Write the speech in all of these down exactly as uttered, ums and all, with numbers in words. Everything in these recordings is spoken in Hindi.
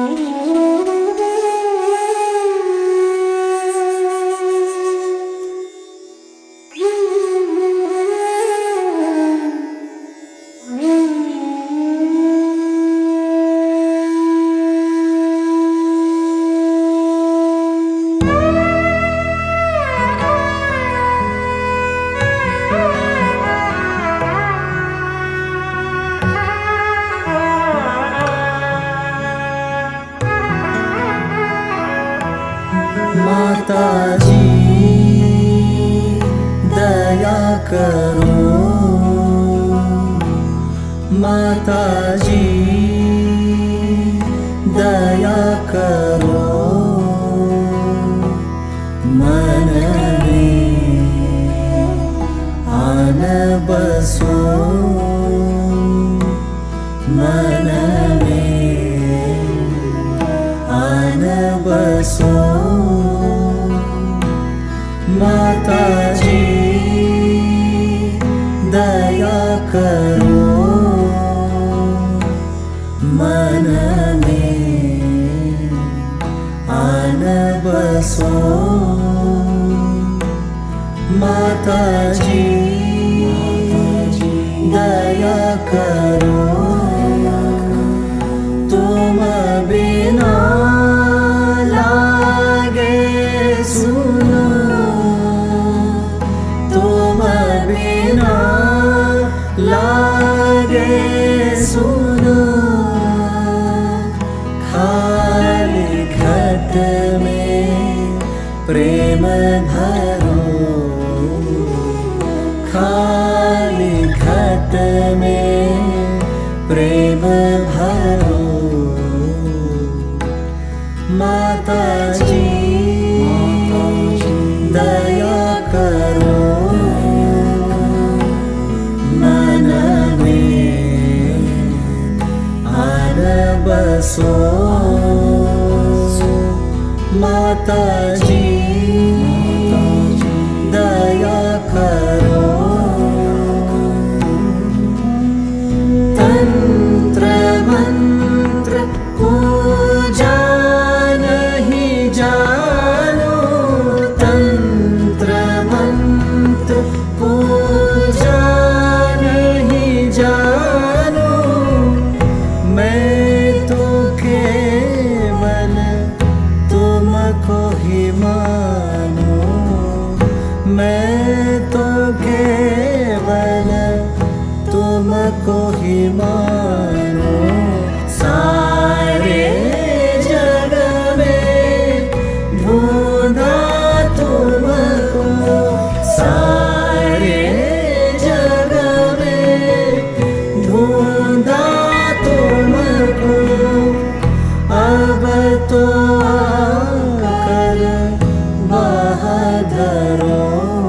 माता जी दया करो, माता जी दया करो, मन में आन बसो, मन में आन बसो। माता जी दया करो, मन में आन बसो। माता जी दया करो, तुम बिना लागे सुनो, तुम बिना लागे सुनो। खाली घट में प्रेम भरो, खाली घट में प्रेम भरो। माता जी दया करो, मन में आन बसो। माता जी दया करो, तंत्र मंत्र पूजा नहीं जानो, तंत्र मंत्र पूजा नहीं जानो। मैं तो केवल तुमको ही मानो, मैं तो केवल तुमको ही मानो। सारे जग में ढूंढा तुमको, सारे जग में ढूंढा तुमको। अब तो आकर बाह धरो,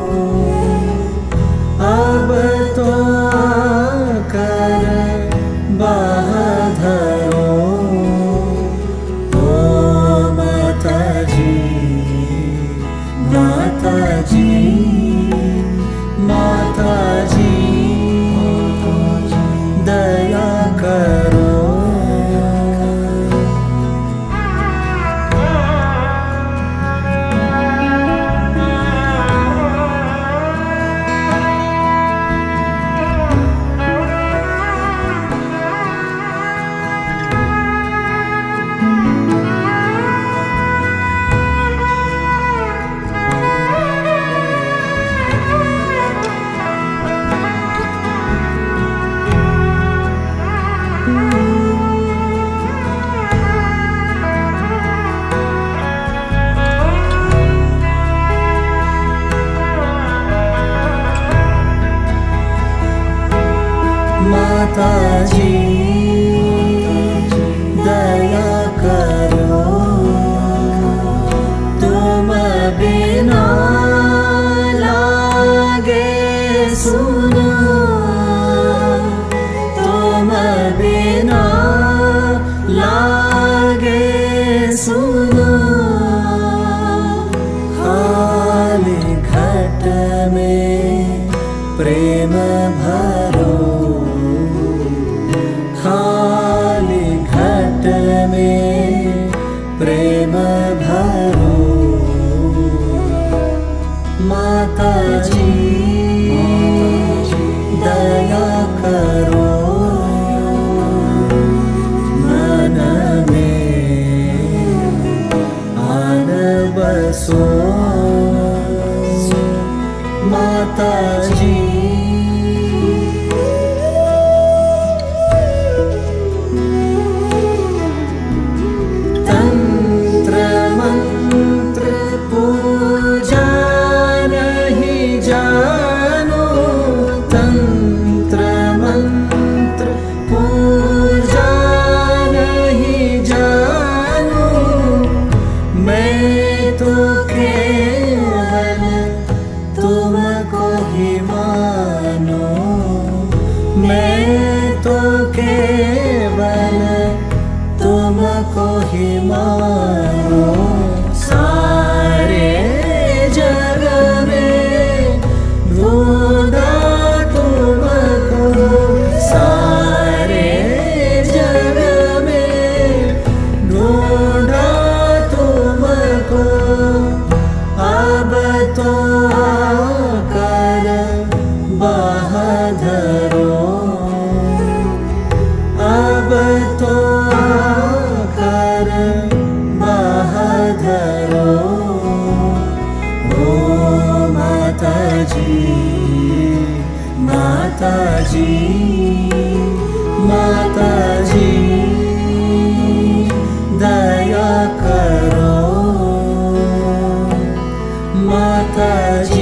अब तो आकर बाह धरो। ओ माता जी, माता जी, माता जी दया करो। माता जी दया करो, तुम बिना लागे सुनो, तुम बिना लागे सुनो। खाली घट में प्रेम भरो, प्रेम भरो माता जी दया करो मन में आन बसो माता जी तंत्र मंत्र पूजा नहीं जानो तंत्र मंत्र पूजा नहीं जानो मैं तो केवल तुमको ही मानो मैं तो केवल तुमको ही मानो सारे जग में ढूंढा तुमको सारे जग में ढूंढा तुमको अब तो आकर बहादुरो अब तो आकर बहादुरो ओ माता जी माता जी माता जी दया करो माता जी।